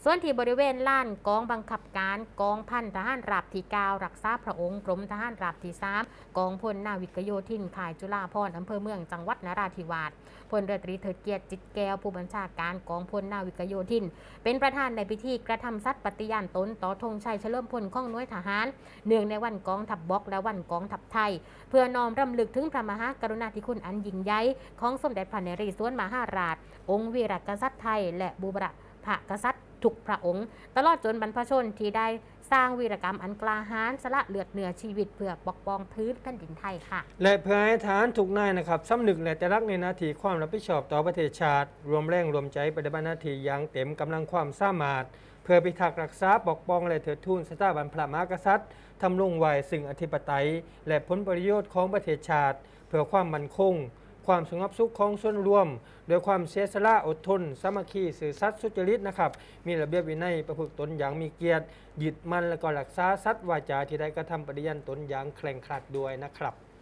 ส่วนที่บริเวณลานกองบังคับการกองพันทหารราบที่ 9 รักษาพระองค์กรมทหารราบที่ 3 กองพลนาวิกโยธินค่ายจุฬาภรณ์อำเภอเมืองจังหวัดนราธิวาสพลเรือตรีเถิดเกียรติจิตแก้วผู้บัญชาการกองพลนาวิกโยธินเป็นประธานในพิธีกระทำสัตย์ปฏิญาณตนต่อธงชัยเฉลิมพลของหน่วยทหารเนื่องในวันกองทัพบกและวันกองทัพไทยเพื่อน้อมรำลึกถึงพระมหากรุณาธิคุณอันยิ่งใหญ่ของสมเด็จพระนเรศวรมหาราชองค์วีรกษัตริย์ไทยและบูรพกษัตริย์ทุกพระองค์ตลอดจนบรรพชนที่ได้สร้างวีรกรรมอันกล้าหาญสละเลือดเนื้อชีวิตเพื่อปกป้องพื้นแผ่นดินไทยค่ะและเพื่อให้ทหารทุกนายนะครับสำนึกและจะรักในหน้าที่ความรับผิดชอบต่อประเทศชาติรวมแรงรวมใจปฏิบัติหน้าที่อย่างเต็มกำลังความสามารถเพื่อพิทักษ์รักษาปกป้องและเถิดทูนสถาบันพระมหากษัตริย์ทำรงไว้ซึ่งอธิปไตยและผลประโยชน์ของประเทศชาติเพื่อความมั่นคงความสงบสุขของส่วนรวมโดยความเสียสละอดทนสามัคคีสื่อสัตย์สุจริตนะครับมีระเบียบวินัยประพฤติตนอย่างมีเกียรติยึดมั่นและก็รักษาสัตย์วาจาที่ได้กระทำปฏิญาณตนอย่างเคร่งครัดด้วยนะครับ